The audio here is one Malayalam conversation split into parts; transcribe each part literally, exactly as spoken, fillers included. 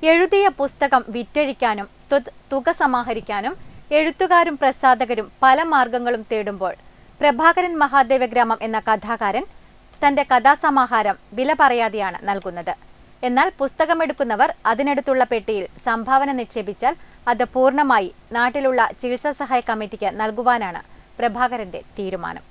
എഴുതിയ പുസ്തകം വിറ്റഴിക്കാനും തുക സമാഹരിക്കാനും എഴുത്തുകാരും പ്രസാധകരും പല മാർഗങ്ങളും തേടുമ്പോൾ പ്രഭാകരൻ മഹാദേവഗ്രാമം എന്ന കഥാകാരൻ തന്റെ കഥാസമാഹാരം വില പറയാതെയാണ് നൽകുന്നത്. എന്നാൽ പുസ്തകമെടുക്കുന്നവർ അതിനടുത്തുള്ള പെട്ടിയിൽ സംഭാവന നിക്ഷേപിച്ചാൽ അത് പൂർണ്ണമായി നാട്ടിലുള്ള ചികിത്സാ സഹായ കമ്മിറ്റിക്ക് നൽകുവാനാണ് പ്രഭാകരന്റെ തീരുമാനം.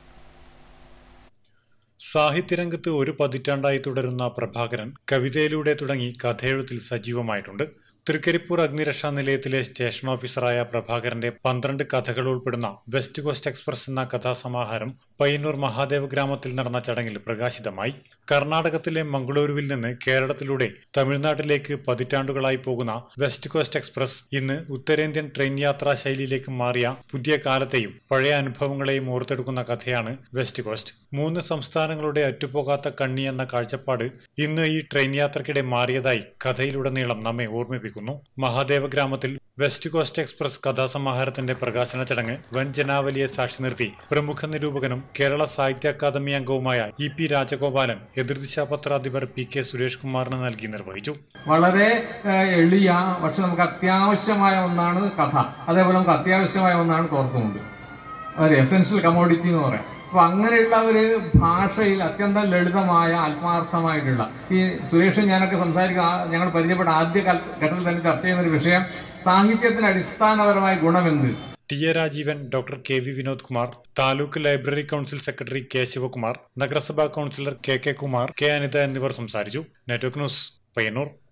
സാഹിത്യരംഗത്ത് ഒരു പതിറ്റാണ്ടായി തുടരുന്ന പ്രഭാകരൻ കവിതയിലൂടെ തുടങ്ങി കഥയെഴുത്തിൽ സജീവമായിട്ടുണ്ട്. തൃക്കരിപ്പൂർ അഗ്നിരക്ഷാ നിലയത്തിലെ സ്റ്റേഷൻ ഓഫീസറായ പ്രഭാകരന്റെ പന്ത്രണ്ട് കഥകൾ ഉൾപ്പെടുന്ന വെസ്റ്റ് കോസ്റ്റ് എക്സ്പ്രസ് എന്ന കഥാസമാഹാരം പയ്യന്നൂർ മഹാദേവ ഗ്രാമത്തിൽ നടന്ന ചടങ്ങിൽ പ്രകാശിതമായി. കർണാടകത്തിലെ മംഗളൂരുവിൽ നിന്ന് കേരളത്തിലൂടെ തമിഴ്നാട്ടിലേക്ക് പതിറ്റാണ്ടുകളായി പോകുന്ന വെസ്റ്റ് കോസ്റ്റ് എക്സ്പ്രസ് ഇന്ന് ഉത്തരേന്ത്യൻ ട്രെയിൻ യാത്രാ ശൈലിയിലേക്ക് മാറിയ പുതിയ കാലത്തെയും പഴയ അനുഭവങ്ങളെയും ഓർത്തെടുക്കുന്ന കഥയാണ് വെസ്റ്റ് കോസ്റ്റ്. മൂന്ന് സംസ്ഥാനങ്ങളുടെ അറ്റുപോകാത്ത കണ്ണി എന്ന കാഴ്ചപ്പാട് ഇന്ന് ഈ ട്രെയിൻ യാത്രക്കിടെ മാറിയതായി കഥയിലുടനീളം നമ്മെ ഓർമ്മിപ്പിക്കുന്നു. മഹാദേവ ഗ്രാമത്തിൽ വെസ്റ്റ് കോസ്റ്റ് എക്സ്പ്രസ് കഥാസമാഹാരത്തിന്റെ പ്രകാശന ചടങ്ങ് വൻ ജനാവലിയെ സാക്ഷി നിർത്തി പ്രമുഖ നിരൂപകനും കേരള സാഹിത്യ അക്കാദമി അംഗവുമായ ഇ പി രാജഗോപാലൻ എതിർദിശാ പത്രാധിപർ പി കെ സുരേഷ് കുമാറിന് നൽകി നിർവഹിച്ചു. വളരെ എളിയ പക്ഷെ നമുക്ക് അത്യാവശ്യമായ ഒന്നാണ് കഥ. അതേപോലെ നമുക്ക് അത്യാവശ്യമായ ഒന്നാണ് തോർത്തുമുണ്ട്. ഒരു എസെൻഷ്യൽ കമോഡിറ്റി എന്ന് പറയാം. അപ്പൊ അങ്ങനെയുള്ള ഒരു ഭാഷയിൽ അത്യന്തം ലളിതമായ ആത്മാർത്ഥമായിട്ടുള്ള ഈ സുരേഷും ഞാനൊക്കെ സംസാരിക്കുക ഞങ്ങൾ പരിചയപ്പെട്ട ആദ്യ ഘട്ടത്തിൽ തന്നെ ചർച്ച ചെയ്യുന്ന ഒരു വിഷയം സാഹിത്യത്തിന് അടിസ്ഥാനപരമായ ഗുണമെന്ത്. T A Rajeevan, doctor K V Vinod Kumar, taluk library council secretary K Sivakumar, നഗരസഭാ councillor K K Kumar, K Anitha എന്നിവർ സംസാരിച്ചു. Network news, Payyanur.